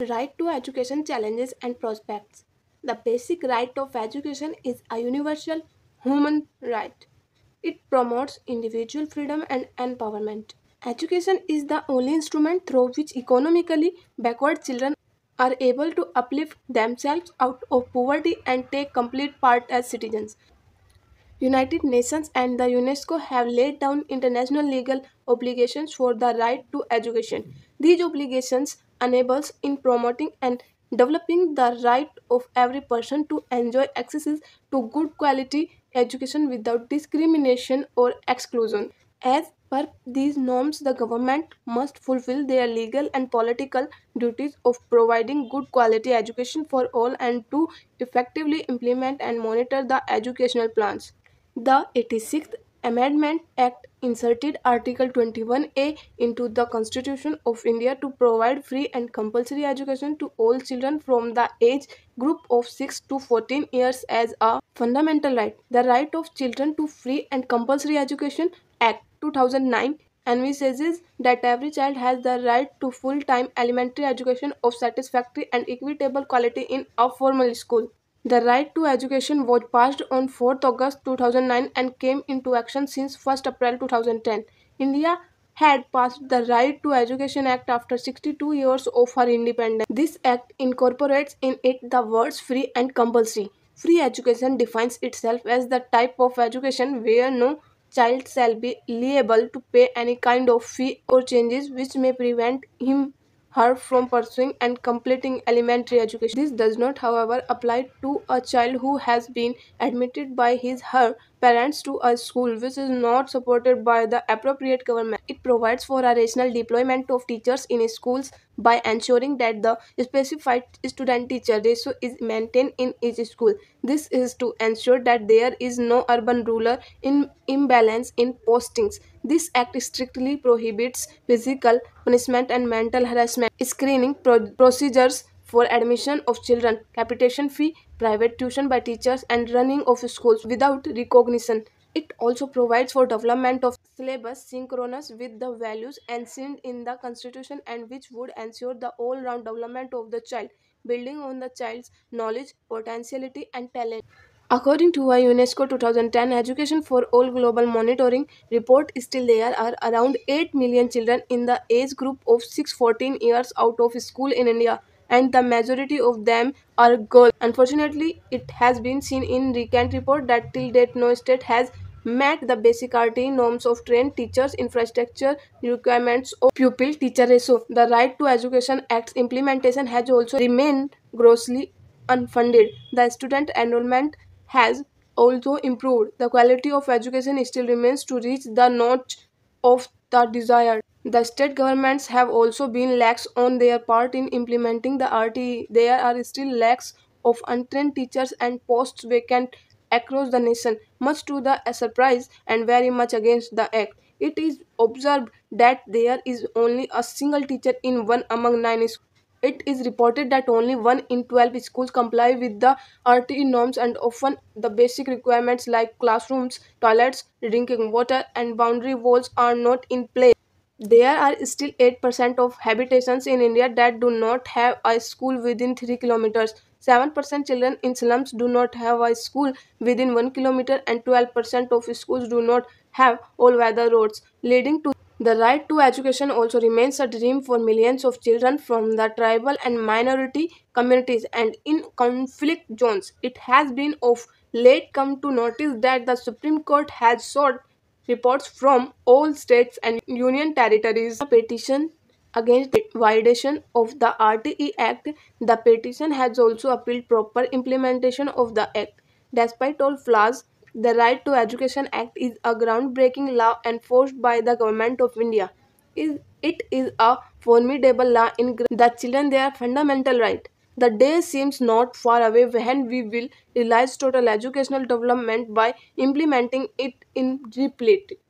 Right to education challenges and prospects. The basic right of education is a universal human right. It promotes individual freedom and empowerment. Education is the only instrument through which economically backward children are able to uplift themselves out of poverty and take complete part as citizens. United Nations and the UNESCO have laid down international legal obligations for the right to education. These obligations enables in promoting and developing the right of every person to enjoy access to good quality education without discrimination or exclusion. As per these norms, the government must fulfill their legal and political duties of providing good quality education for all and to effectively implement and monitor the educational plans. The 86th Amendment Act inserted Article 21A into the Constitution of India to provide free and compulsory education to all children from the age group of 6 to 14 years as a fundamental right. The Right of Children to Free and Compulsory Education Act 2009 envisages that every child has the right to full-time elementary education of satisfactory and equitable quality in a formal school. The right to education was passed on 4th August 2009 and came into action since 1st April 2010. India had passed the Right to Education Act after 62 years of her independence. This act incorporates in it the words free and compulsory. Free education defines itself as the type of education where no child shall be liable to pay any kind of fee or changes which may prevent him her from pursuing and completing elementary education. This does not, however, apply to a child who has been admitted by his her parents to a school which is not supported by the appropriate government. It provides for a rational deployment of teachers in schools by ensuring that the specified student teacher ratio is maintained in each school. This is to ensure that there is no urban rural imbalance in postings. This act strictly prohibits physical punishment and mental harassment, screening procedures for admission of children, capitation fee, private tuition by teachers, and running of schools without recognition. It also provides for development of syllabus synchronous with the values enshrined in the constitution and which would ensure the all-round development of the child, building on the child's knowledge, potentiality, and talent. According to a UNESCO 2010 Education for All Global Monitoring report, still there are around 8 million children in the age group of 6-14 years out of school in India, and the majority of them are girls. Unfortunately, it has been seen in recent report that till date no state has met the basic RT norms of trained teachers, infrastructure, requirements of pupil-teacher ratio. The Right to Education Act's implementation has also remained grossly unfunded. The student enrollment has also improved. The quality of education still remains to reach the notch of the desired. The state governments have also been lax on their part in implementing the RTE. There are still lacks of untrained teachers and posts vacant across the nation, much to the surprise and very much against the act. It is observed that there is only a single teacher in one among nine schools. It is reported that only 1 in 12 schools comply with the RTE norms, and often the basic requirements like classrooms, toilets, drinking water, and boundary walls are not in place. There are still 8% of habitations in India that do not have a school within 3 kilometers. 7% children in slums do not have a school within 1 kilometer, and 12% of schools do not have all weather roads, leading to the right to education also remains a dream for millions of children from the tribal and minority communities and in conflict zones. It has been of late come to notice that the Supreme Court has sought reports from all states and union territories. A petition against the violation of the RTE Act, the petition has also appealed proper implementation of the Act. Despite all flaws, the Right to Education Act is a groundbreaking law enforced by the Government of India. It is a formidable law in the children their fundamental right. The day seems not far away when we will realize total educational development by implementing it in reality.